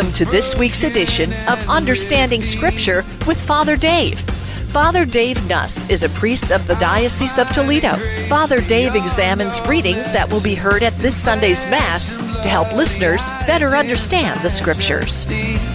Welcome to this week's edition of Understanding Scripture with Father Dave. Father Dave Nuss is a priest of the Diocese of Toledo. Father Dave examines readings that will be heard at this Sunday's Mass to help listeners better understand the Scriptures.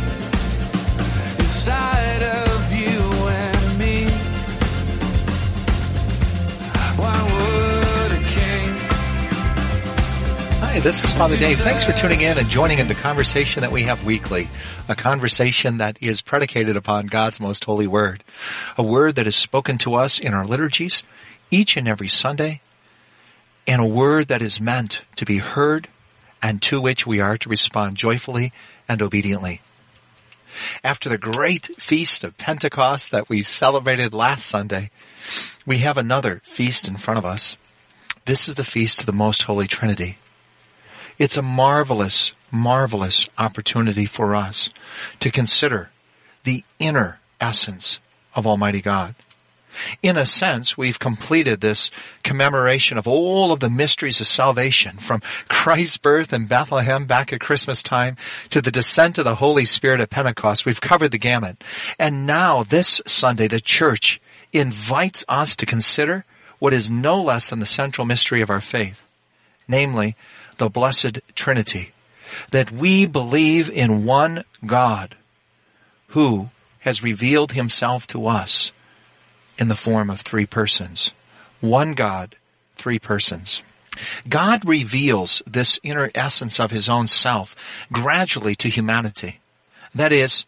Hi, this is Father Dave. Thanks for tuning in and joining in the conversation that we have weekly. A conversation that is predicated upon God's most holy word. A word that is spoken to us in our liturgies each and every Sunday. And a word that is meant to be heard and to which we are to respond joyfully and obediently. After the great feast of Pentecost that we celebrated last Sunday, we have another feast in front of us. This is the Feast of the Most Holy Trinity. It's a marvelous, marvelous opportunity for us to consider the inner essence of Almighty God. In a sense, we've completed this commemoration of all of the mysteries of salvation, from Christ's birth in Bethlehem back at Christmas time to the descent of the Holy Spirit at Pentecost. We've covered the gamut. And now, this Sunday, the Church invites us to consider what is no less than the central mystery of our faith, namely, the Blessed Trinity, that we believe in one God who has revealed himself to us in the form of three persons. One God, three persons. God reveals this inner essence of his own self gradually to humanity. That is,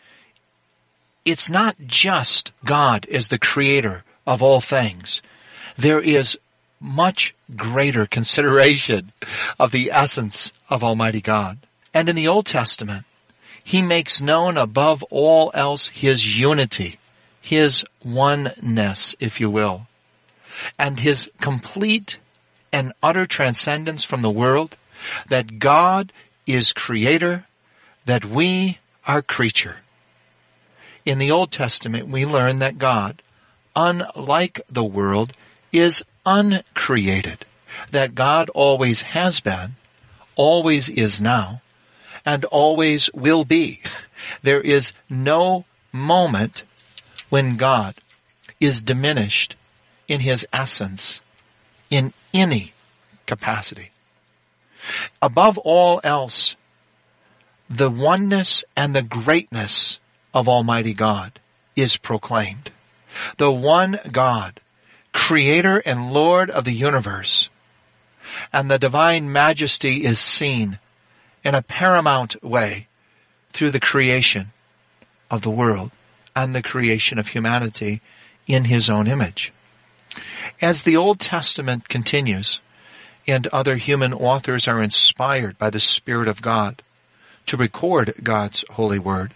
it's not just God as the creator of all things. There is much greater consideration of the essence of Almighty God. And in the Old Testament, he makes known above all else his unity, his oneness, if you will, and his complete and utter transcendence from the world, that God is creator, that we are creature. In the Old Testament, we learn that God, unlike the world, is uncreated, that God always has been, always is now, and always will be. There is no moment when God is diminished in his essence in any capacity. Above all else, the oneness and the greatness of Almighty God is proclaimed. The one God, Creator and Lord of the universe, and the divine majesty is seen in a paramount way through the creation of the world and the creation of humanity in his own image. As the Old Testament continues, and other human authors are inspired by the Spirit of God to record God's holy word,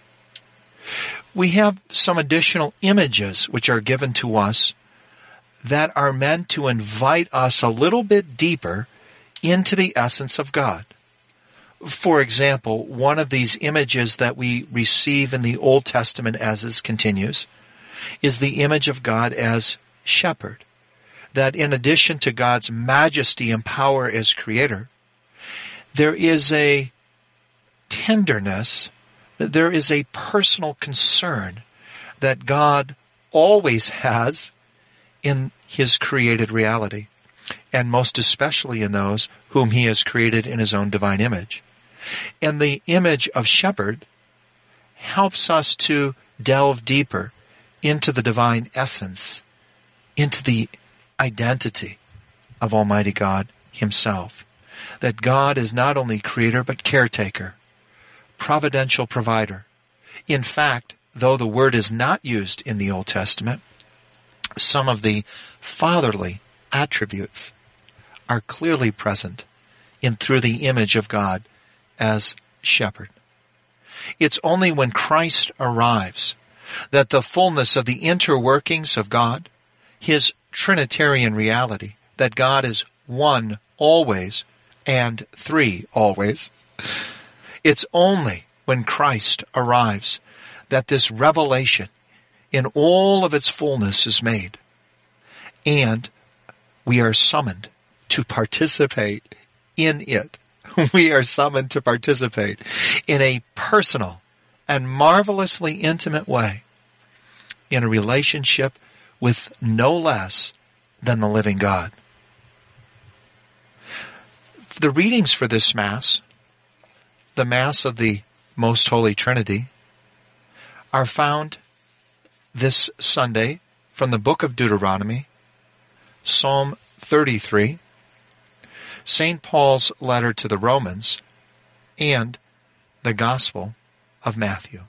we have some additional images which are given to us that are meant to invite us a little bit deeper into the essence of God. For example, one of these images that we receive in the Old Testament as it continues is the image of God as shepherd. That in addition to God's majesty and power as creator, there is a tenderness, there is a personal concern that God always has in his created reality, and most especially in those whom he has created in his own divine image. And the image of shepherd helps us to delve deeper into the divine essence, into the identity of Almighty God himself. That God is not only creator but caretaker, providential provider. In fact, though the word is not used in the Old Testament, some of the fatherly attributes are clearly present in through the image of God as shepherd. It's only when Christ arrives that the fullness of the interworkings of God, his Trinitarian reality, that God is one always and three always, it's only when Christ arrives that this revelation in all of its fullness is made. And we are summoned to participate in it we are summoned to participate in a personal and marvelously intimate way in a relationship with no less than the living God. The readings for this Mass, the Mass of the Most Holy Trinity, are found this Sunday from the book of Deuteronomy, Psalm 33, St. Paul's letter to the Romans, and the Gospel of Matthew.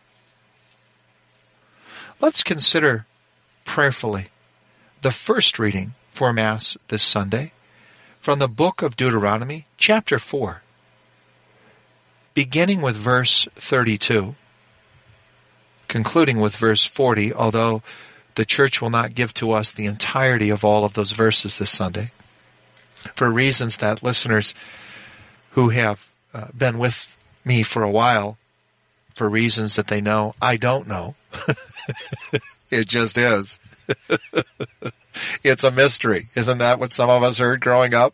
Let's consider prayerfully the first reading for Mass this Sunday from the book of Deuteronomy, chapter 4, beginning with verse 32, concluding with verse 40, although the church will not give to us the entirety of all of those verses this Sunday, for reasons that listeners who have been with me for a while, for reasons that they know I don't know. It just is. It's a mystery. Isn't that what some of us heard growing up?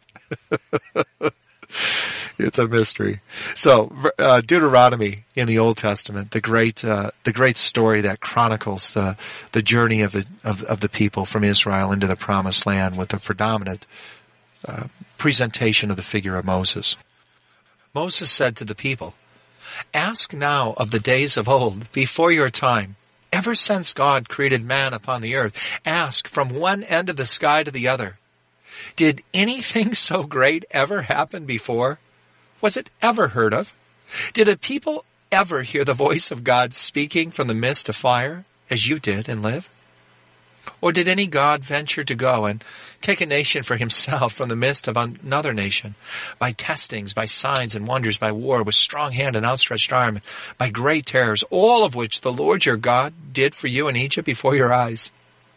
It's a mystery. So, Deuteronomy in the Old Testament, the great story that chronicles the journey of the people from Israel into the Promised Land, with the predominant presentation of the figure of Moses. Moses said to the people, "Ask now of the days of old, before your time, ever since God created man upon the earth. Ask from one end of the sky to the other. Did anything so great ever happen before? Was it ever heard of? Did a people ever hear the voice of God speaking from the midst of fire, as you did, and live? Or did any God venture to go and take a nation for himself from the midst of another nation, by testings, by signs and wonders, by war, with strong hand and outstretched arm, by great terrors, all of which the Lord your God did for you in Egypt before your eyes?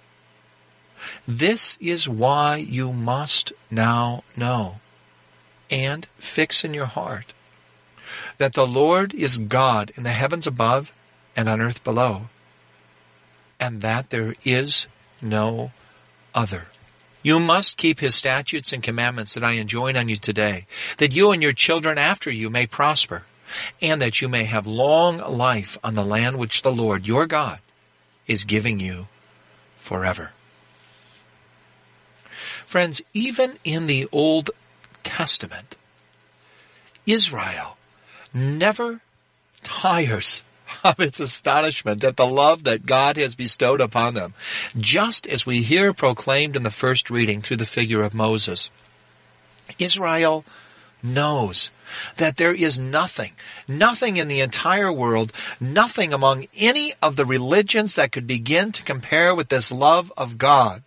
This is why you must now know and fix in your heart that the Lord is God in the heavens above and on earth below, and that there is no other. You must keep his statutes and commandments that I enjoin on you today, that you and your children after you may prosper, and that you may have long life on the land which the Lord your God is giving you forever." Friends, even in the Old Testament, Israel never tires of its astonishment at the love that God has bestowed upon them, just as we hear proclaimed in the first reading through the figure of Moses. Israel knows that there is nothing in the entire world, nothing among any of the religions that could begin to compare with this love of God.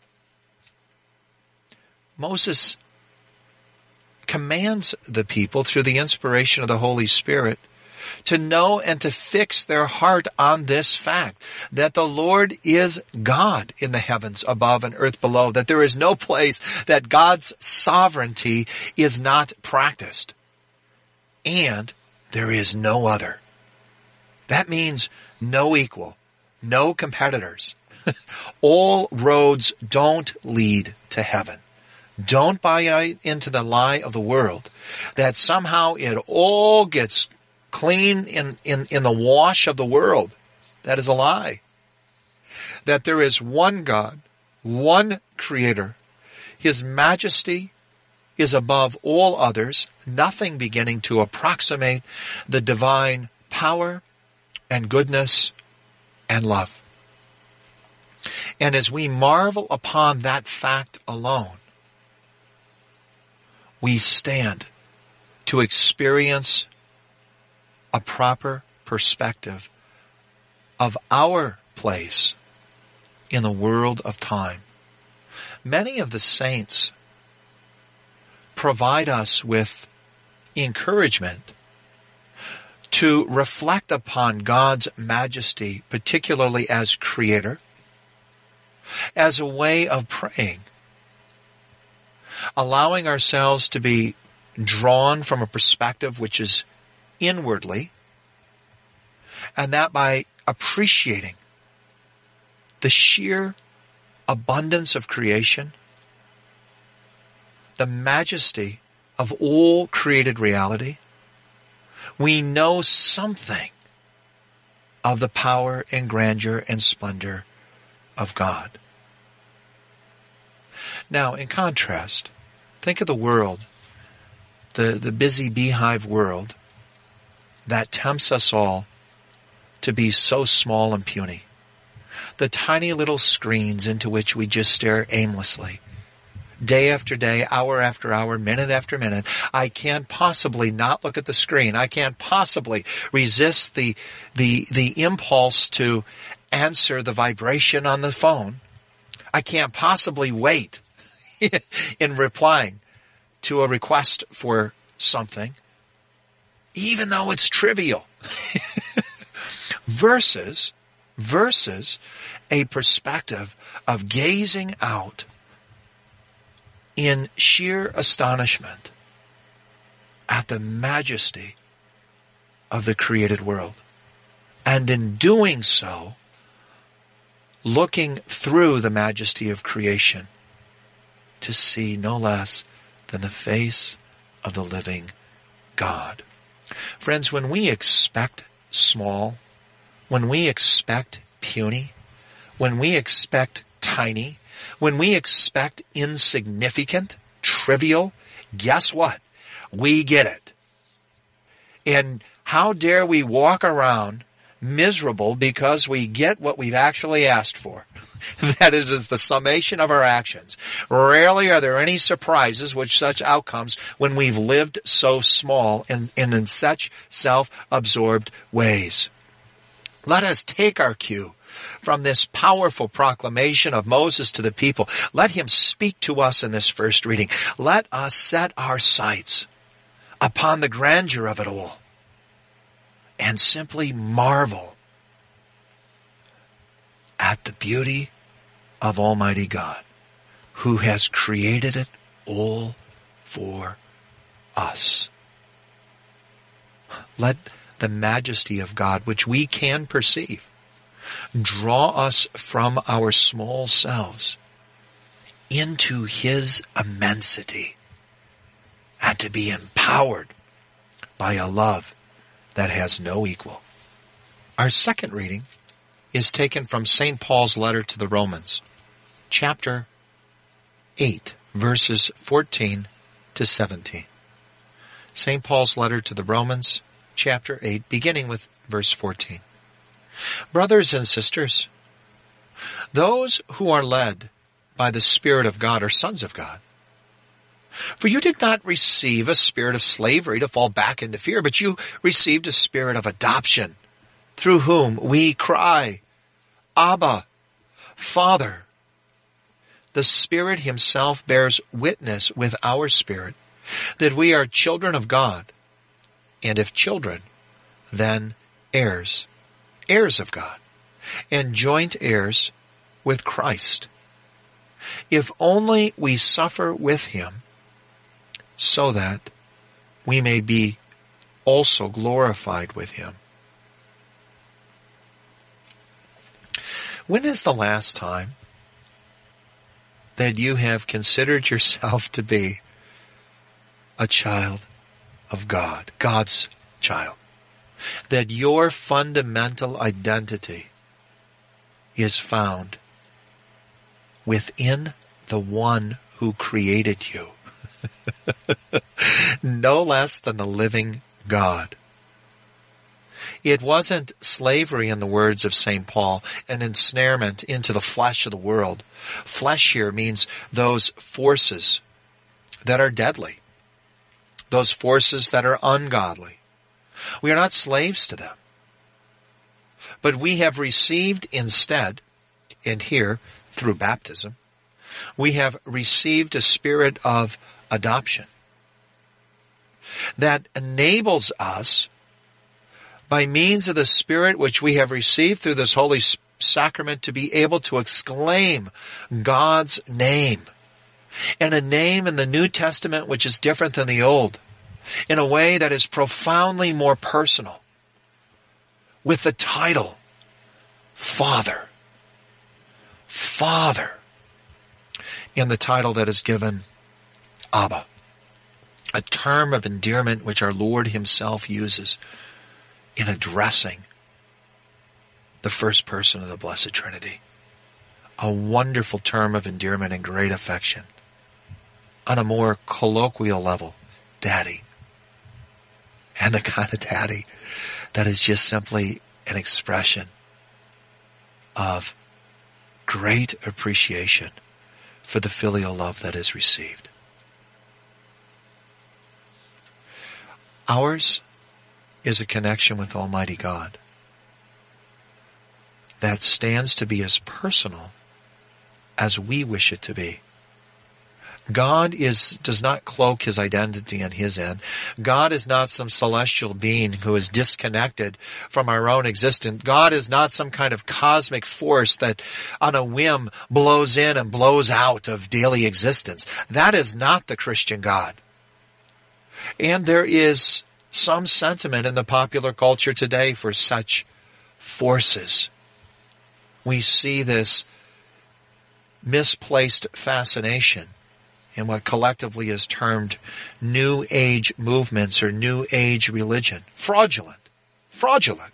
Moses commands the people through the inspiration of the Holy Spirit to know and to fix their heart on this fact, that the Lord is God in the heavens above and earth below, that there is no place that God's sovereignty is not practiced, and there is no other. That means no equal, no competitors. All roads don't lead to heaven. Don't buy into the lie of the world that somehow it all gets clean in the wash of the world. That is a lie. That there is one God, one Creator. His majesty is above all others, nothing beginning to approximate the divine power and goodness and love. And as we marvel upon that fact alone, we stand to experience a proper perspective of our place in the world of time. Many of the saints provide us with encouragement to reflect upon God's majesty, particularly as Creator, as a way of praying, allowing ourselves to be drawn from a perspective which is inwardly, and that by appreciating the sheer abundance of creation, the majesty of all created reality, we know something of the power and grandeur and splendor of God. Now, in contrast, think of the world, the busy beehive world that tempts us all to be so small and puny. The tiny little screens into which we just stare aimlessly. Day after day, hour after hour, minute after minute. I can't possibly not look at the screen. I can't possibly resist the impulse to answer the vibration on the phone. I can't possibly wait in replying to a request for something, even though it's trivial. versus a perspective of gazing out in sheer astonishment at the majesty of the created world. And in doing so, looking through the majesty of creation to see no less than the face of the living God. Friends, when we expect small, when we expect puny, when we expect tiny, when we expect insignificant, trivial, guess what? We get it. And how dare we walk around miserable because we get what we've actually asked for? That is the summation of our actions. Rarely are there any surprises with such outcomes when we've lived so small and in such self-absorbed ways. Let us take our cue from this powerful proclamation of Moses to the people. Let him speak to us in this first reading. Let us set our sights upon the grandeur of it all and simply marvel at the beauty of Almighty God, who has created it all for us. Let the majesty of God, which we can perceive, draw us from our small selves into His immensity and to be empowered by a love that has no equal. Our second reading is taken from St. Paul's letter to the Romans, chapter 8, verses 14 to 17. St. Paul's letter to the Romans, chapter 8, beginning with verse 14. Brothers and sisters, those who are led by the Spirit of God are sons of God. For you did not receive a spirit of slavery to fall back into fear, but you received a spirit of adoption, through whom we cry, Abba, Father. The Spirit Himself bears witness with our spirit that we are children of God, and if children, then heirs, heirs of God, and joint heirs with Christ, if only we suffer with Him, so that we may be also glorified with Him. When is the last time that you have considered yourself to be a child of God, God's child? That your fundamental identity is found within the one who created you. No less than the living God. It wasn't slavery, in the words of St. Paul, an ensnarement into the flesh of the world. Flesh here means those forces that are deadly, those forces that are ungodly. We are not slaves to them. But we have received instead, and here, through baptism, we have received a spirit of adoption that enables us, by means of the Spirit which we have received through this holy sacrament, to be able to exclaim God's name, and a name in the New Testament which is different than the Old, in a way that is profoundly more personal, with the title Father. Father. In the title that is given, Abba. a term of endearment which our Lord himself uses in addressing the first person of the Blessed Trinity. A wonderful term of endearment and great affection. On a more colloquial level, Daddy. And the kind of daddy that is just simply an expression of great appreciation for the filial love that is received. Ours is a connection with Almighty God that stands to be as personal as we wish it to be. God does not cloak his identity on his end. God is not some celestial being who is disconnected from our own existence. God is not some kind of cosmic force that on a whim blows in and blows out of daily existence. That is not the Christian God. And there is some sentiment in the popular culture today for such forces. We see this misplaced fascination in what collectively is termed New Age movements or New Age religion. Fraudulent. Fraudulent.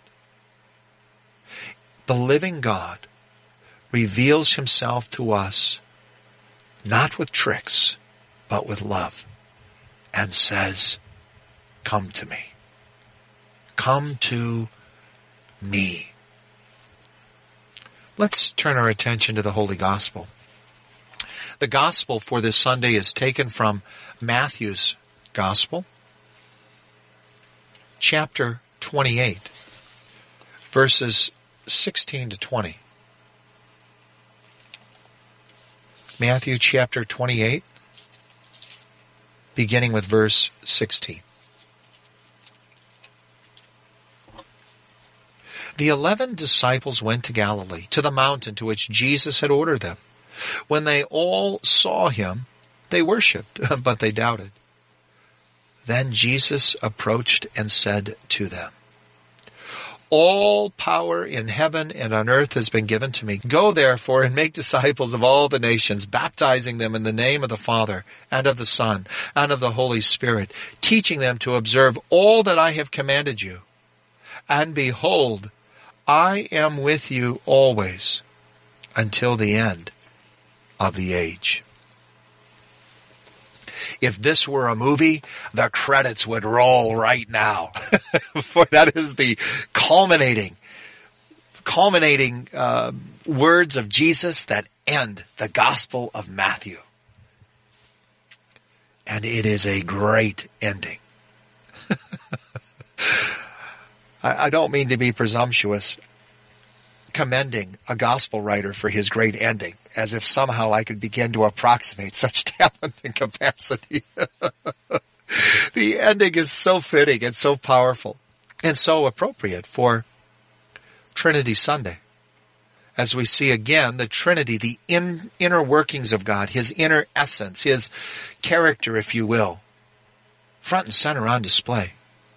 The living God reveals himself to us not with tricks, but with love, and says, come to me. Come to me. Let's turn our attention to the Holy Gospel. The Gospel for this Sunday is taken from Matthew's Gospel, chapter 28, verses 16 to 20. Matthew chapter 28, beginning with verse 16. The 11 disciples went to Galilee, to the mountain to which Jesus had ordered them. When they all saw him, they worshipped, but they doubted. Then Jesus approached and said to them, all power in heaven and on earth has been given to me. Go therefore and make disciples of all the nations, baptizing them in the name of the Father and of the Son and of the Holy Spirit, teaching them to observe all that I have commanded you. And behold, I am with you always until the end of the age. If this were a movie, the credits would roll right now. For that is the culminating words of Jesus that end the Gospel of Matthew. And it is a great ending. I don't mean to be presumptuous, commending a gospel writer for his great ending, as if somehow I could begin to approximate such talent and capacity. The ending is so fitting and so powerful and so appropriate for Trinity Sunday, as we see again the Trinity, the inner workings of God, his inner essence, his character, if you will, front and center on display.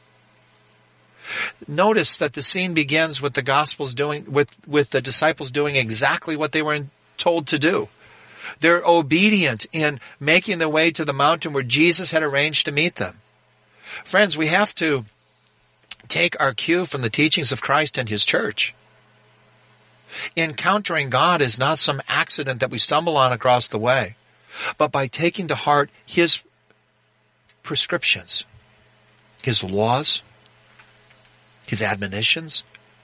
Notice that the scene begins with the Gospels with the disciples doing exactly what they were told to do. They're obedient in making their way to the mountain where Jesus had arranged to meet them. Friends, we have to take our cue from the teachings of Christ and his church. Encountering God is not some accident that we stumble on across the way, but by taking to heart his prescriptions, his laws, his admonitions,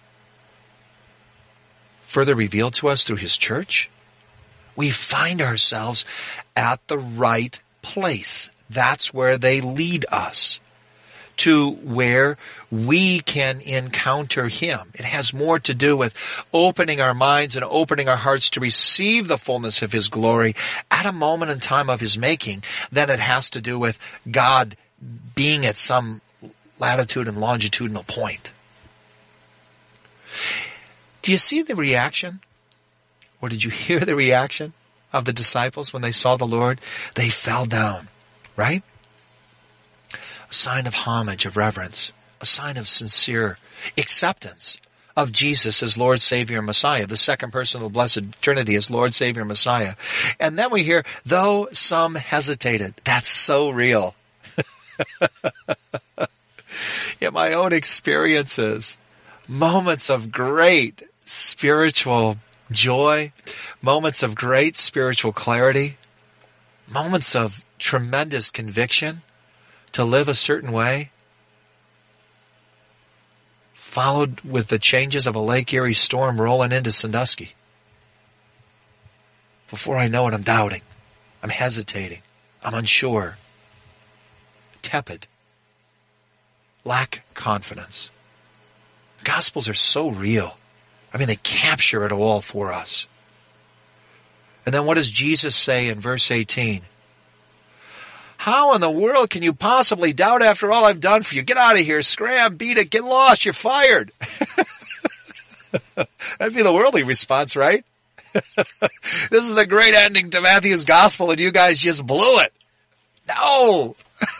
further revealed to us through his church, we find ourselves at the right place. That's where they lead us, to where we can encounter him. It has more to do with opening our minds and opening our hearts to receive the fullness of his glory at a moment in time of his making than it has to do with God being at some latitude and longitudinal point. Do you see the reaction? Or did you hear the reaction of the disciples when they saw the Lord? They fell down, right? A sign of homage, of reverence, a sign of sincere acceptance of Jesus as Lord, Savior, and Messiah, the second person of the Blessed Trinity as Lord, Savior, and Messiah. And then we hear, though some hesitated. That's so real. In my own experiences, moments of great spiritual joy, moments of great spiritual clarity, moments of tremendous conviction to live a certain way, followed with the changes of a Lake Erie storm rolling into Sandusky. Before I know it, I'm doubting. I'm hesitating. I'm unsure. Tepid. Lack confidence. The Gospels are so real. I mean, they capture it all for us. And then what does Jesus say in verse 18? How in the world can you possibly doubt after all I've done for you? Get out of here, scram, beat it, get lost, you're fired. That'd be the worldly response, right? This is the great ending to Matthew's Gospel and you guys just blew it. No!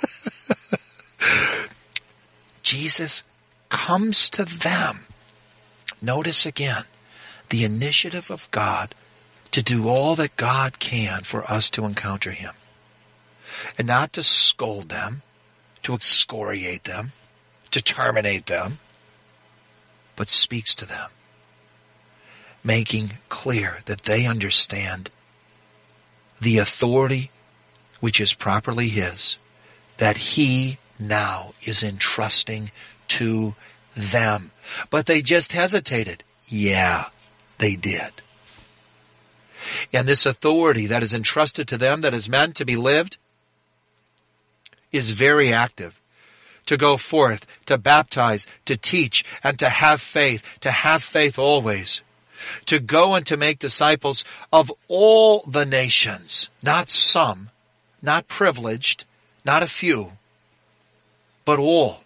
Jesus comes to them. Notice again, the initiative of God to do all that God can for us to encounter Him. And not to scold them, to excoriate them, to terminate them, but speaks to them, making clear that they understand the authority which is properly His, that He now is entrusting to them. But they just hesitated. Yeah, they did. And this authority that is entrusted to them, that is meant to be lived, is very active. To go forth, to baptize, to teach, and to have faith always. To go and to make disciples of all the nations, not some, not privileged, not a few, but all.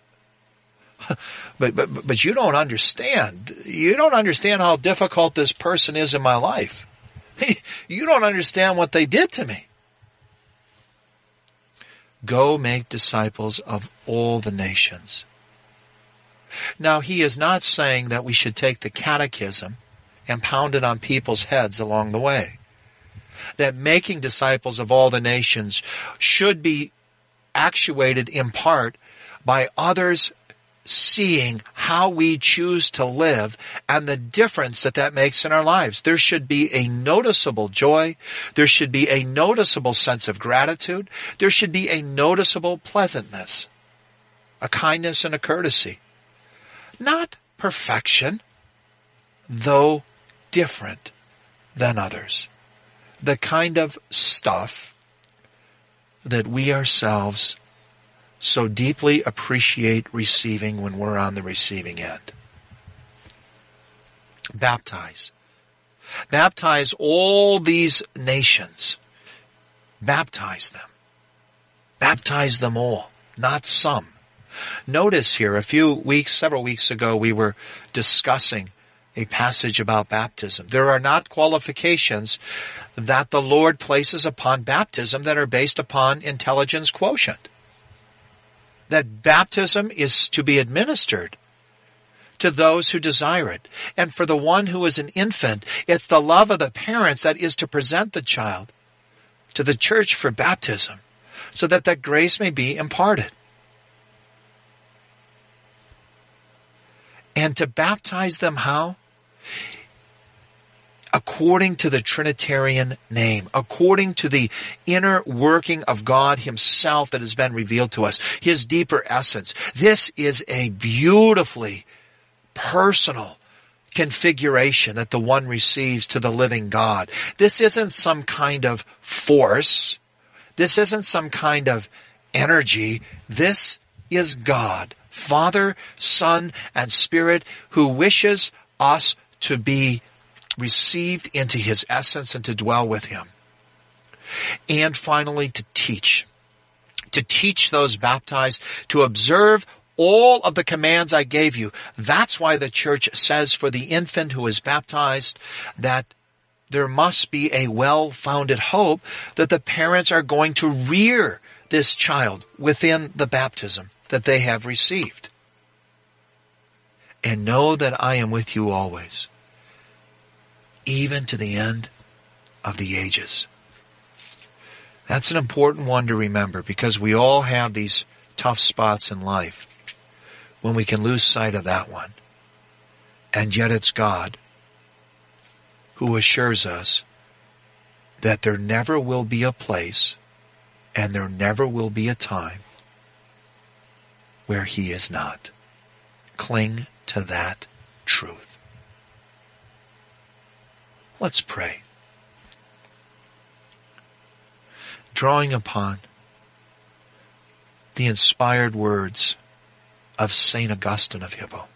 But you don't understand. You don't understand how difficult this person is in my life. You don't understand what they did to me. Go make disciples of all the nations. Now, he is not saying that we should take the catechism and pound it on people's heads along the way. That making disciples of all the nations should be actuated in part by others seeing how we choose to live and the difference that that makes in our lives. There should be a noticeable joy. There should be a noticeable sense of gratitude. There should be a noticeable pleasantness, a kindness and a courtesy. Not perfection, though different than others. The kind of stuff that we ourselves so deeply appreciate receiving when we're on the receiving end. Baptize. Baptize all these nations. Baptize them. Baptize them all, not some. Notice here, several weeks ago, we were discussing a passage about baptism. There are not qualifications that the Lord places upon baptism that are based upon intelligence quotient. That baptism is to be administered to those who desire it. And for the one who is an infant, it's the love of the parents that is to present the child to the church for baptism, so that that grace may be imparted. And to baptize them how? According to the Trinitarian name, according to the inner working of God Himself that has been revealed to us, His deeper essence. This is a beautifully personal configuration that the one receives to the living God. This isn't some kind of force. This isn't some kind of energy. This is God, Father, Son, and Spirit, who wishes us to be received into His essence and to dwell with Him. And finally, to teach. To teach those baptized to observe all of the commands I gave you. That's why the church says for the infant who is baptized that there must be a well-founded hope that the parents are going to rear this child within the baptism that they have received. And know that I am with you always, even to the end of the ages. That's an important one to remember, because we all have these tough spots in life when we can lose sight of that one. And yet it's God who assures us that there never will be a place and there never will be a time where He is not. Cling to that truth. Let's pray. Drawing upon the inspired words of St. Augustine of Hippo.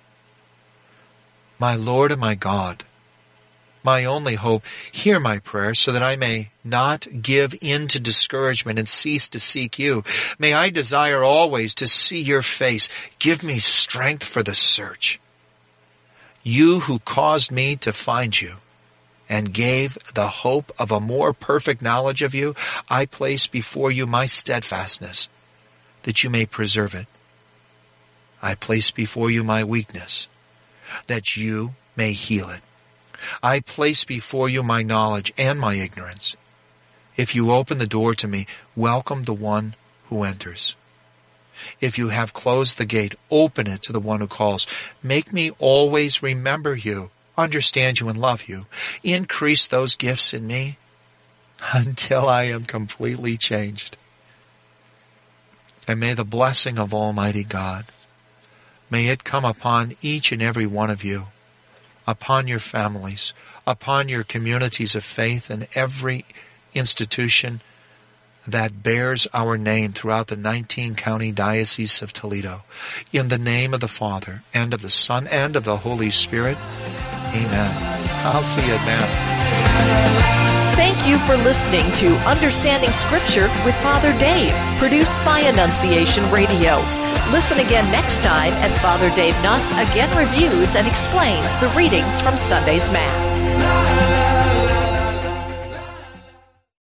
My Lord and my God, my only hope, hear my prayer so that I may not give in to discouragement and cease to seek you. May I desire always to see your face. Give me strength for the search. You who caused me to find you and gave the hope of a more perfect knowledge of you, I place before you my steadfastness, that you may preserve it. I place before you my weakness, that you may heal it. I place before you my knowledge and my ignorance. If you open the door to me, welcome the one who enters. If you have closed the gate, open it to the one who calls. Make me always remember you, understand you, and love you. Increase those gifts in me until I am completely changed. And may the blessing of Almighty God, may it come upon each and every one of you, upon your families, upon your communities of faith, and every institution that bears our name throughout the 19-county diocese of Toledo. In the name of the Father, and of the Son, and of the Holy Spirit. Amen. I'll see you at Mass. Thank you for listening to Understanding Scripture with Father Dave, produced by Annunciation Radio. Listen again next time as Father Dave Nuss again reviews and explains the readings from Sunday's Mass.